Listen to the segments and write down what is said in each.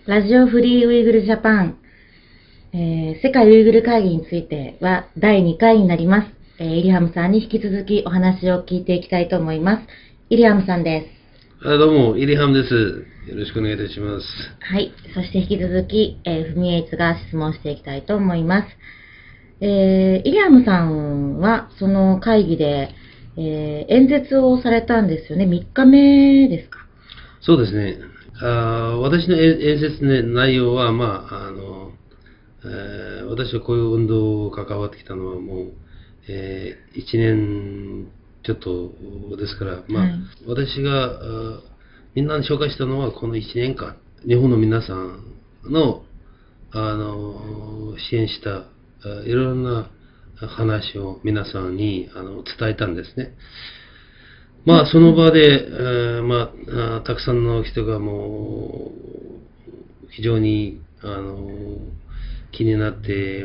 ラジオフリーウイグルジャパン、世界ウイグル会議については第2回になります。イリハムさんに引き続きお話を聞いていきたいと思います。イリハムさんです。 どうも、イリハムです。よろしくお願いいたします。 はい。そして引き続き、フミエイツが質問していきたいと思います。イリハムさんはその会議で、演説をされたんですよね。3日目ですか？ そうですね。私の演説の内容は、私はこういう運動を関わってきたのはもう、1年ちょっとですから、私がみんなに紹介したのは、この1年間、日本の皆さんの、支援したいろんな話を皆さんに伝えたんですね。その場で、たくさんの人がもう、非常に、気になって、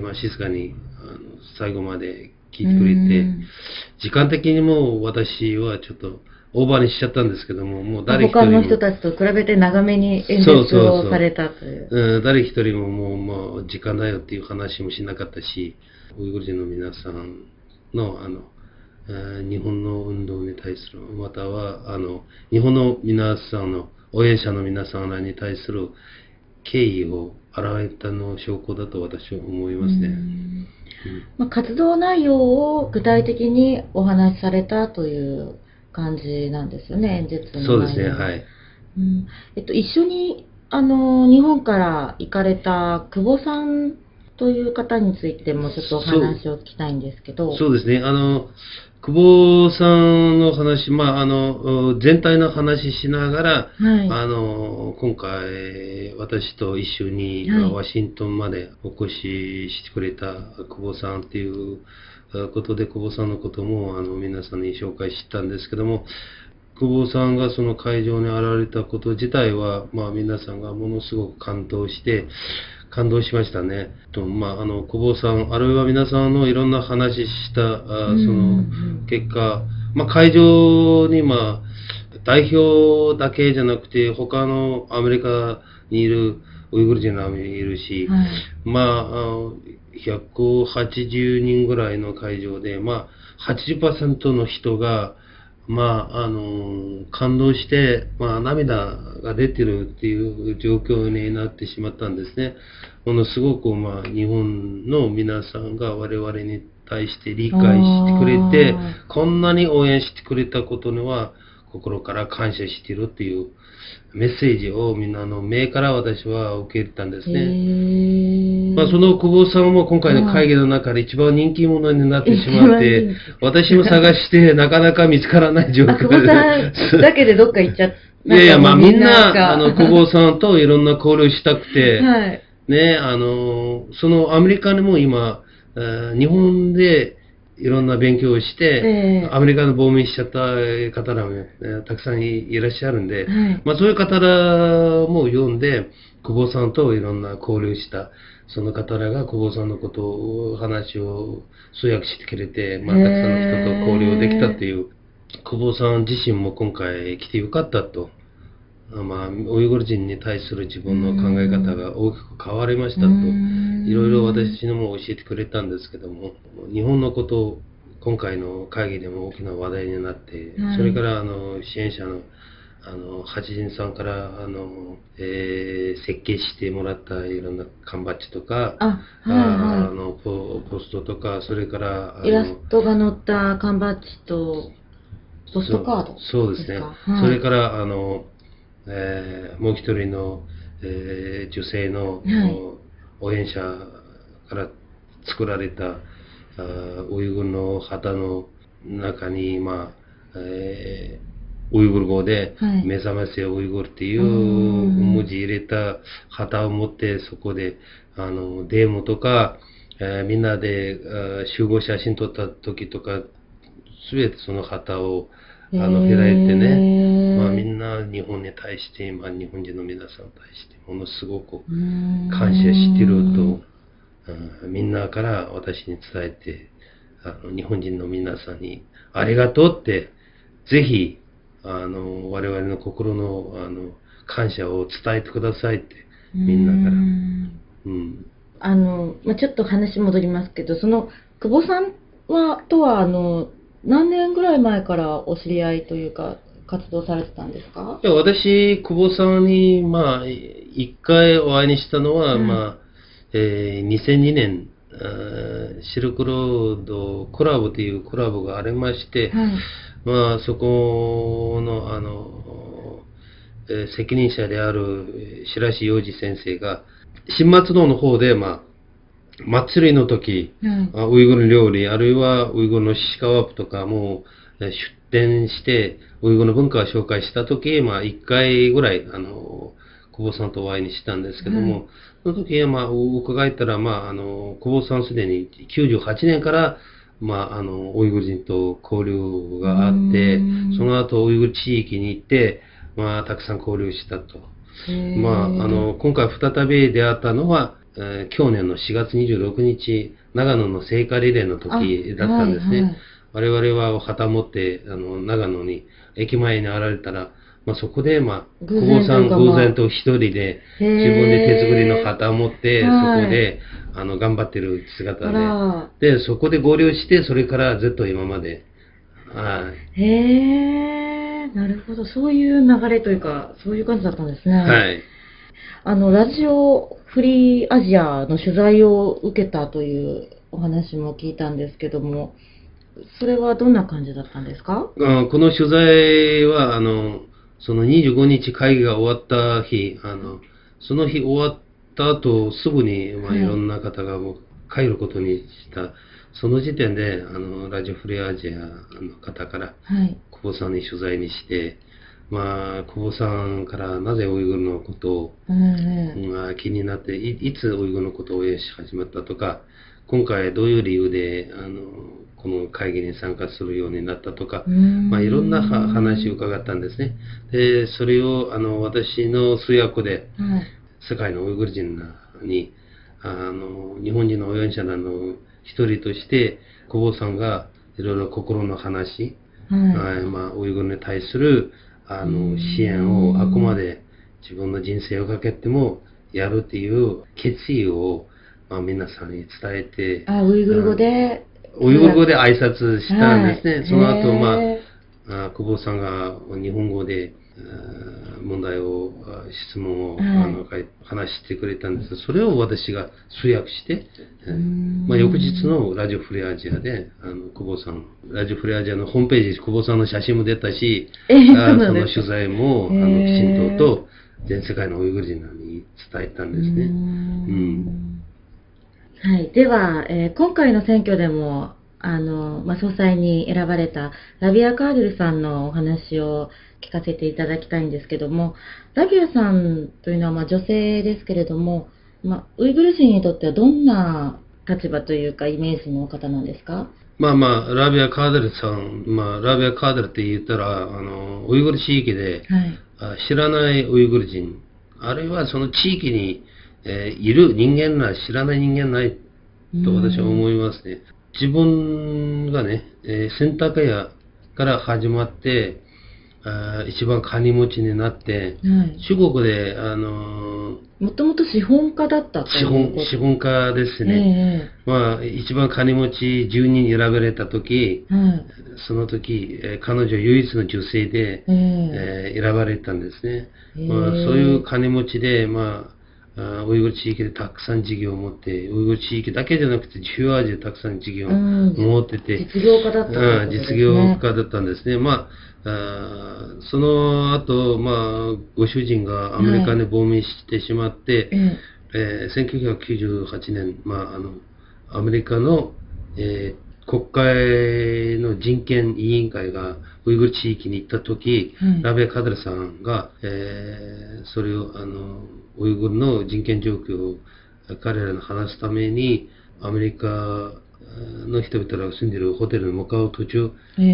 静かに、最後まで聞いてくれて、時間的にも私はちょっとオーバーにしちゃったんですけども、もう誰一人も。 他の人たちと比べて長めに演説をされたという。 誰一人ももう時間だよっていう話もしなかったし、ウイグル人の皆さんの、日本の運動に対する、または日本の皆さんの応援者の皆さんらに対する敬意を表れたの証拠だと私は思いますね。 活動内容を具体的にお話しされたという感じなんですよね、演説の内容。 そうですね、はい。 一緒に日本から行かれた久保さんという方についてもちょっとお話を聞きたいんですけど。 そうですね。久保さんの話、全体の話しながら、今回、私と一緒にワシントンまでお越ししてくれた久保さんっていうことで、久保さんのことも皆さんに紹介したんですけども、久保さんがその会場に現れたこと自体は、皆さんがものすごく感動しましたね。久保さん、あるいは皆さんのいろんな話した、その結果、会場に代表だけじゃなくて、他のアメリカにいるウイグル人もいるし、180人ぐらいの会場で、80% の人が、感動して、涙が出てるっていう状況になってしまったんですね。ものすごく、日本の皆さんが我々に対して理解してくれて、こんなに応援してくれたことには、心から感謝しているっていうメッセージをみんなの目から私は受け入れたんですね。その久保さんも今回の会議の中で一番人気者になってしまって、私も探してなかなか見つからない状況で。 久保さんだけでどっか行っちゃった。 みんな、久保さんといろんな交流したくて、ね、そのアメリカにも今、日本でいろんな勉強をして、アメリカの亡命しちゃった方らも、たくさんいらっしゃるんで、そういう方らも呼んで、久保さんといろんな交流した、その方らが久保さんのことを、話を通訳してくれて、たくさんの人と交流できたっていう、久保さん自身も今回来てよかったと。ウイグル人に対する自分の考え方が大きく変わりましたと、いろいろ私にも教えてくれたんですけども、日本のことを今回の会議でも大きな話題になって、それから支援者の八人さんから設計してもらったいろんな缶バッジとか、ポストとか、それからイラストが載った缶バッジとポストカードですか？ そうですね。それからもう一人の、女性の、応援者から作られたウイグルの旗の中に、ウイグル語で、目覚ませウイグルっていう文字入れた旗を持って、そこでデモとか、みんなで集合写真撮った時とか、すべてその旗を開いてね、みんな日本に対して、日本人の皆さんに対して、ものすごく感謝してると、みんなから私に伝えて、日本人の皆さんにありがとうって、ぜひ、我々の心の感謝を伝えてくださいって、 みんなから。 ちょっと話戻りますけど、その久保さんとは何年ぐらい前からお知り合いというか活動されてたんですか？ いや、私、久保さんに、一回お会いにしたのは、2002年、シルクロードコラボというコラボがありまして、そこの、責任者である白石洋二先生が、新松戸の方で、祭りの時、ウイグル料理、あるいはウイグルのシシカワップとかも出店して、ウイグルの文化を紹介した時、1回ぐらい、久保さんとお会いにしたんですけども、その時、伺ったら、久保さんすでに98年から、ウイグル人と交流があって、その後、ウイグル地域に行って、たくさん交流したと。今回再び出会ったのは、去年の4月26日、長野の聖火リレーの時だったんですね。我々は旗持って、長野に、駅前に現れたら、そこで、久保さん偶然と一人で、自分で手作りの旗を持って、そこで、頑張ってる姿で、そこで合流して、それからずっと今まで、 なるほど。そういう流れというか、そういう感じだったんですね。 はい。 ラジオフリーアジアの取材を受けたというお話も聞いたんですけども、それはどんな感じだったんですか？ この取材は、その25日会議が終わった日、その日終わった後、すぐに、いろんな方がもう帰ることにした。その時点で、ラジオフリーアジアの方から、久保さんに取材にして、久保さんからなぜウイグルのことを、気になって、いつウイグルのことを応援し始めたとか、今回どういう理由で、この会議に参加するようになったとか、いろんな話を伺ったんですね。で、それを、私の通訳で、世界のウイグル人に、日本人の応援者の一人として、久保さんがいろいろ心の話、ウイグルに対する支援をあくまで自分の人生をかけてもやるっていう決意を、皆さんに伝えて、 ウイグル語で挨拶したんですね。その後、久保さんが日本語で問題を、質問を、話してくれたんですが、それを私が通訳して、翌日のラジオフリーアジアで、久保さん、ラジオフリーアジアのホームページ、久保さんの写真も出たし、その取材も、きちんと全世界のウイグル人に伝えたんですね。 はい。では、今回の選挙でも、総裁に選ばれたラビア・カーデルさんのお話を聞かせていただきたいんですけども、ラビアさんというのは女性ですけれども、ウイグル人にとってはどんな立場というかイメージの方なんですか？ ラビア・カーデルさん、ラビア・カーデルって言ったら、ウイグル地域で、知らないウイグル人、あるいはその地域に、いる人間な、知らない人間ないと私は思いますね。自分がね、選択屋から始まって、一番金持ちになって、中国で、 もともと資本家だったということ。 資本家ですね。一番金持ち10人選ばれた時、その時、彼女唯一の女性で、選ばれたんですね。そういう金持ちで、ウイグル地域でたくさん事業を持って、ウイグル地域だけじゃなくて、中央アジアでたくさん事業を持ってて、 実業家だったんですね。 実業家だったんですね。その後、ご主人がアメリカに亡命してしまって、1998年、アメリカの、国会の人権委員会がウイグル地域に行った時、ラビア・カデルさんが、それをウイグルの人権状況を彼らに話すためにアメリカの人々が住んでいるホテルに向かう途中、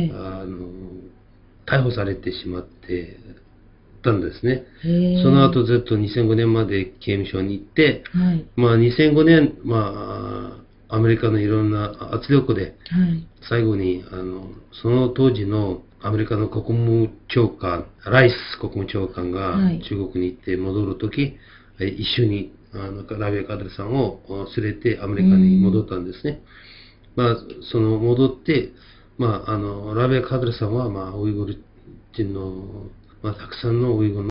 逮捕されてしまってたんですね。その後ずっと2005年まで刑務所に行って、2005年、アメリカのいろんな圧力で、最後にその当時のアメリカの国務長官、ライス国務長官が中国に行って戻るとき、 一緒にラビア・カドルさんを連れてアメリカに戻ったんですね。その戻って、ラビア・カドルさんは、ウイグル人の、たくさんのウイグル